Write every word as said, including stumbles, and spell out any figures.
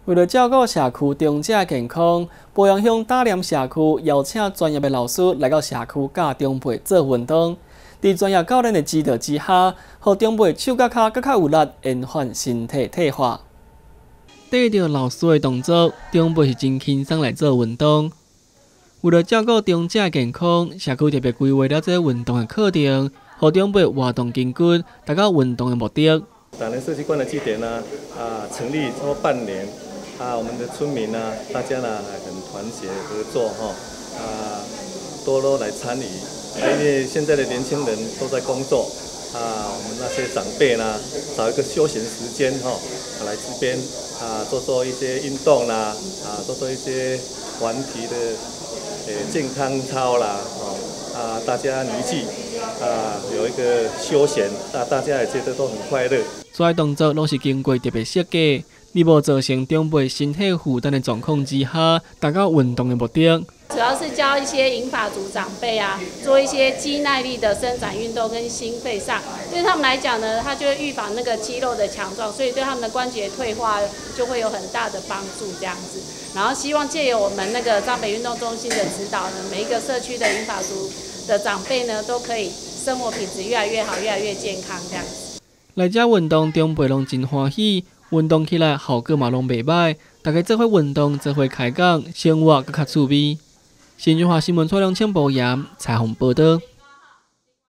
为了照顾社区长者健康，保阳乡大连社区邀请专业的老师来到社区教长辈做运动。在专业教练的指导之下，让长辈手甲脚更较有力，延缓身体退化。对着老师的动作，长辈是真轻松来做运动。为了照顾长者健康，社区特别规划了这运动的课程，让长辈活动筋骨，达到运动的目的。 大连社区观的据点呢，啊，成立超过半年。 啊，我们的村民呢，大家呢很团结合作哈，啊，多多来参与。因为现在的年轻人都在工作，啊，我们那些长辈呢，找一个休闲时间哈，来这边啊做做一些运动啦，啊，做做一些团体的呃健康操啦，哦，啊，大家凝聚，啊，有一个休闲，啊，大家也觉得都很快乐。 所有动作拢是经过特别设计。 你无造成长辈身体负担的状况之下，达到运动的目的。 主要是教一些银发族长辈啊，做一些肌耐力的伸展运动跟心肺上，对他们来讲呢，它就会预防那个肌肉的强壮，所以对他们的关节退化就会有很大的帮助这样子。然后希望借由我们那个彰北运动中心的指导呢，每一个社区的银发族的长辈呢，都可以生活品质越来越好，越来越健康这样子。 来这运动，长辈拢真欢喜。 运动起来效果嘛拢袂歹，大家做伙运动，做伙开讲，生活更较趣味。新中华新闻采两千报言，采访报道。